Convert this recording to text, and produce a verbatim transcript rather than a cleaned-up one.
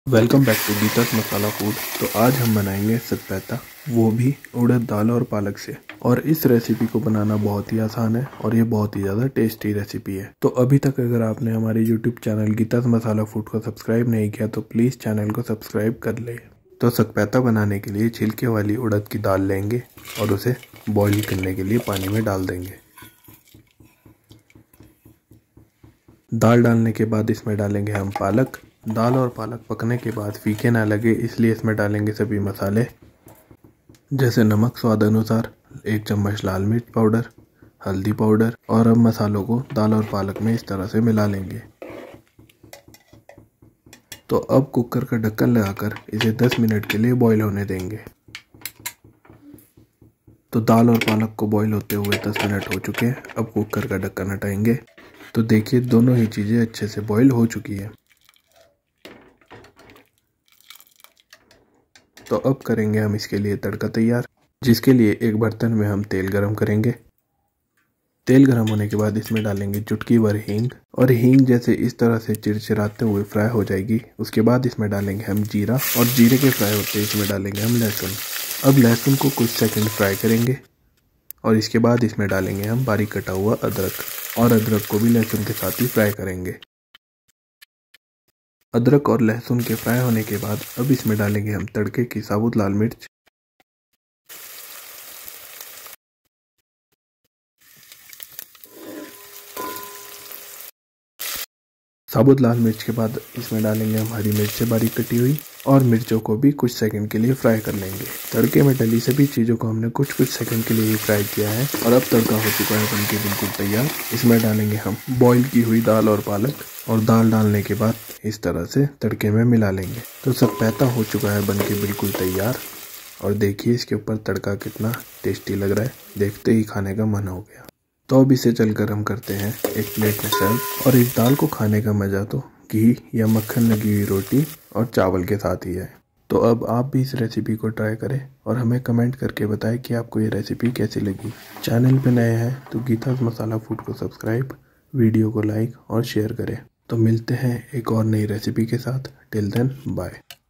Welcome back to Geeta's masala food. तो आज हम बनाएंगे सतपैता, वो भी उड़द दाल और पालक से। और इस रेसिपी को बनाना बहुत ही आसान है और ये बहुत ही ज़्यादा टेस्टी रेसिपी है। तो अभी तक अगर आपने हमारे YouTube channel Geeta's masala food को सब्सक्राइब नहीं किया तो प्लीज़ चैनल को सब्सक्राइब कर ले। तो सतपैता बनाने के लिए छिलके वाली उड़द की दाल लेंगे और उसे बॉईल करने के लिए पानी में डाल देंगे। दाल डालने के बाद इसमें डालेंगे हम पालक। दाल और पालक पकने के बाद फीके ना लगे इसलिए इसमें डालेंगे सभी मसाले, जैसे नमक स्वाद अनुसार, एक चम्मच लाल मिर्च पाउडर, हल्दी पाउडर। और अब मसालों को दाल और पालक में इस तरह से मिला लेंगे। तो अब कुकर का ढक्कन लगाकर इसे दस मिनट के लिए बॉईल होने देंगे। तो दाल और पालक को बॉईल होते हुए दस मिनट हो चुके हैं। अब कुकर का ढक्कन हटाएंगे तो देखिए दोनों ही चीज़ें अच्छे से बॉईल हो चुकी है। तो अब करेंगे हम इसके लिए तड़का तैयार, जिसके लिए एक बर्तन में हम तेल गरम करेंगे। तेल गरम होने के बाद इसमें डालेंगे चुटकी भर हींग। और हींग जैसे इस तरह से चिरचिराते हुए फ्राई हो जाएगी उसके बाद इसमें डालेंगे हम जीरा। और जीरे के फ्राई होते ही इसमें डालेंगे हम लहसुन। अब लहसुन को कुछ सेकंड फ्राई करेंगे और इसके बाद इसमें डालेंगे हम बारीक कटा हुआ अदरक। और अदरक को भी लहसुन के साथ ही फ्राई करेंगे। अदरक और लहसुन के फ्राई होने के बाद अब इसमें डालेंगे हम तड़के की साबुत लाल मिर्च, साबुत लाल मिर्च के बाद इसमें डालेंगे हम हरी मिर्च से बारीक कटी हुई। और मिर्चों को भी कुछ सेकंड के लिए फ्राई कर लेंगे। तड़के में डली सभी चीज़ों को हमने कुछ कुछ सेकंड के लिए ही फ्राई किया है। और अब तड़का हो चुका है बनके बिल्कुल तैयार। इसमें डालेंगे हम बॉईल की हुई दाल और पालक। और दाल डालने के बाद इस तरह से तड़के में मिला लेंगे। तो सतपैता हो चुका है बनके बिल्कुल तैयार। और देखिए इसके ऊपर तड़का कितना टेस्टी लग रहा है, देखते ही खाने का मन हो गया। तो अब इसे चलकर हम करते हैं एक प्लेट में सर्व। और इस दाल को खाने का मज़ा तो घी या मक्खन लगी हुई रोटी और चावल के साथ ही है। तो अब आप भी इस रेसिपी को ट्राई करें और हमें कमेंट करके बताएं कि आपको ये रेसिपी कैसी लगी। चैनल पे नए हैं तो गीतास मसाला फूड को सब्सक्राइब, वीडियो को लाइक और शेयर करें। तो मिलते हैं एक और नई रेसिपी के साथ। Till then bye.